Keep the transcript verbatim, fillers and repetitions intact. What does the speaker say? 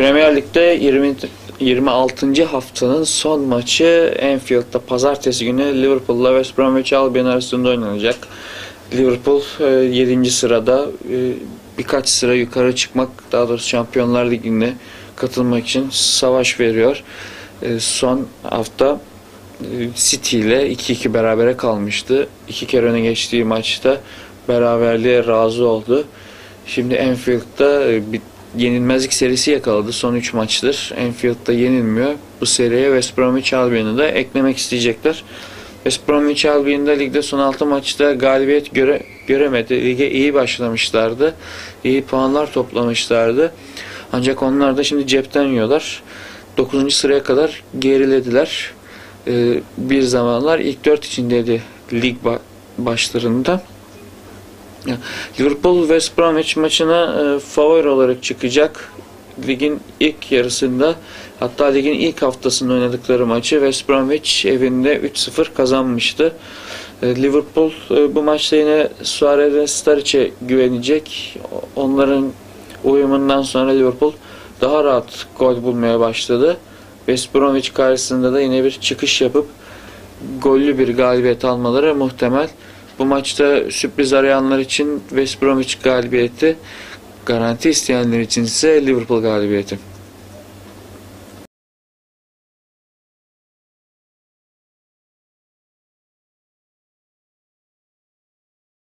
Premier Lig'de yirmi, yirmi altıncı haftanın son maçı Anfield'da pazartesi günü Liverpool'la West Bromwich Albion arasında oynanacak. Liverpool yedinci sırada, birkaç sıra yukarı çıkmak, daha doğrusu Şampiyonlar Ligi'ne katılmak için savaş veriyor. Son hafta City ile iki iki berabere kalmıştı. İki kere öne geçtiği maçta beraberliğe razı oldu. Şimdi Anfield'da bir yenilmezlik serisi yakaladı. Son üç maçtır Anfield'da yenilmiyor. Bu seriye West Bromwich Albion'u da eklemek isteyecekler. West Bromwich Albion'da ligde son altı maçta galibiyet göre, göremedi. Lige iyi başlamışlardı. İyi puanlar toplamışlardı. Ancak onlar da şimdi cepten yiyorlar. dokuzuncu sıraya kadar gerilediler. Ee, bir zamanlar ilk dört içindeydi lig başlarında. Liverpool West Bromwich maçına e, favori olarak çıkacak. Ligin ilk yarısında, hatta ligin ilk haftasında oynadıkları maçı West Bromwich evinde üç sıfır kazanmıştı. E, Liverpool e, bu maçta yine Suarez ve Sturridge'e güvenecek. Onların uyumundan sonra Liverpool daha rahat gol bulmaya başladı. West Bromwich karşısında da yine bir çıkış yapıp gollü bir galibiyet almaları muhtemel. Bu maçta sürpriz arayanlar için West Bromwich galibiyeti, garanti isteyenler için ise Liverpool galibiyeti.